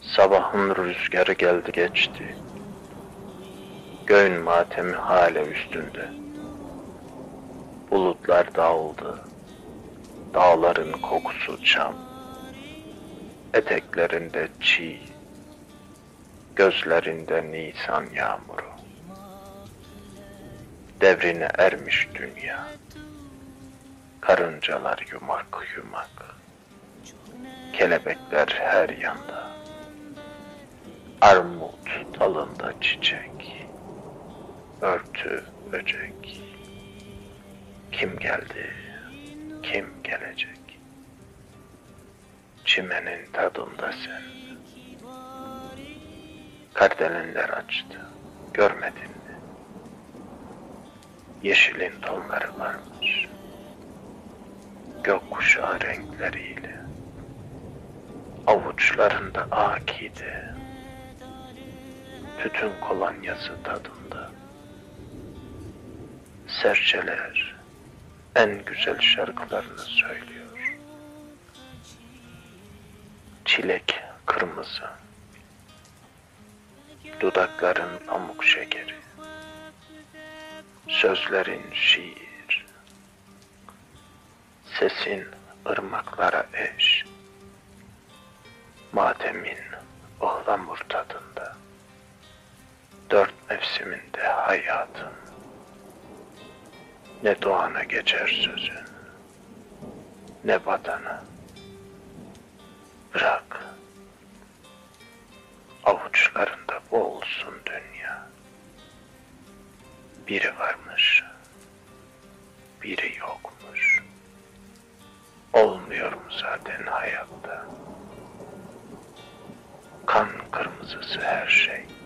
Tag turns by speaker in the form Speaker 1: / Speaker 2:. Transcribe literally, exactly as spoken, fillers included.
Speaker 1: Sabahın rüzgarı geldi geçti. Göğün matemi hale üstünde. Bulutlar dağıldı. Dağların kokusu çam. Eteklerinde çiğ. Gözlerinde nisan yağmuru. Devrine ermiş dünya. Karıncalar yumak yumak. Kelebekler her yanda. Armut dalında çiçek. Örtü böcek. Kim geldi? Kim gelecek? Çimenin tadında sen. Kardelenler açtı. Görmedin mi? Yeşilin tonları varmış. Gökkuşağı renkleriyle. Avuçlarında akide. Tütün kolonyası tadında. Serçeler en güzel şarkılarını söylüyor. Çilek kırmızı. Dudakların pamuk şekeri. Sözlerin şiir. Sesin ırmaklara eş. Matemin ıhlamur tadında. Dört mevsiminde hayatın. Ne doğana geçer sözün, ne batana. Bırak, avuçlarında boğulsun dünya. Biri varmış, biri yokmuş. Olmuyor mu zaten hayatta? Kan kırmızısı her şey.